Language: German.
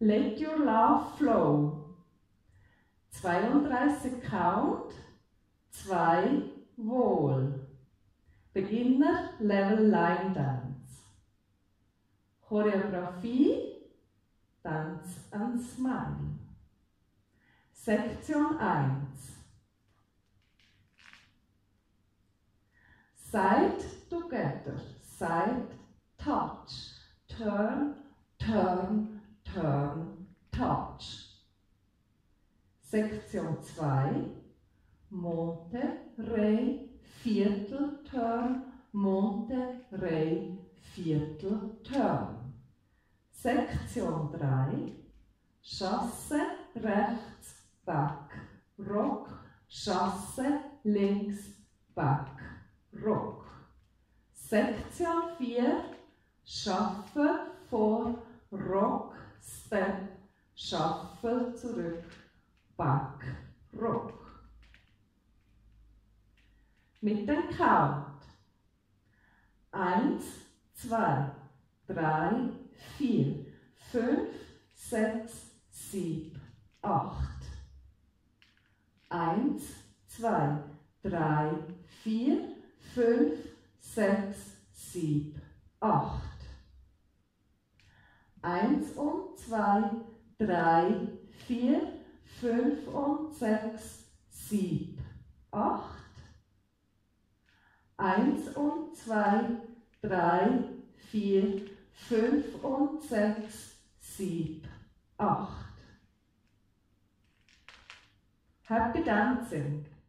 Let your love flow. 32 Count, 2 Wohl. Beginner Level Line Dance. Choreografie Dance and Smile. Sektion 1. Side together, side touch, turn, turn, turn, touch. Sektion 2. Monte, Re, Viertel, Turn, Monte, Re, Viertel, Turn. Sektion 3. Chasse, rechts, back, Rock, Chasse, links, back, Rock. Sektion 4. Shuffle, vor, Rock, Step, Shuffle, zurück, back, Rock. Mit dem Count. 1, 2, 3, 4, 5, 6, 7, 8. 1, 2, 3, 4, 5, 6, 7, 8. 1 und 2, 3, 4, 5 und 6, 7, 8. 1 und 2, 3, 4, 5 und 6, 7, 8. Happy dancing!